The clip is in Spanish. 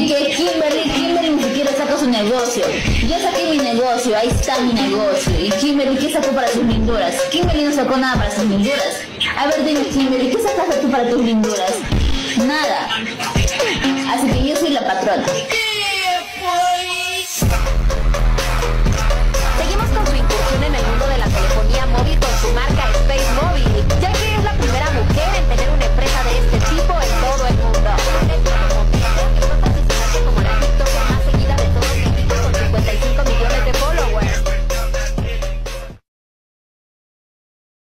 Así que Kimberly ni siquiera saca su negocio. Yo saqué mi negocio, ahí está mi negocio. Y Kimberly, ¿qué sacó para sus linduras? Kimberly no sacó nada para sus linduras. A ver, dime Kimberly, ¿qué sacaste tú para tus linduras? Nada. Así que yo soy la patrona.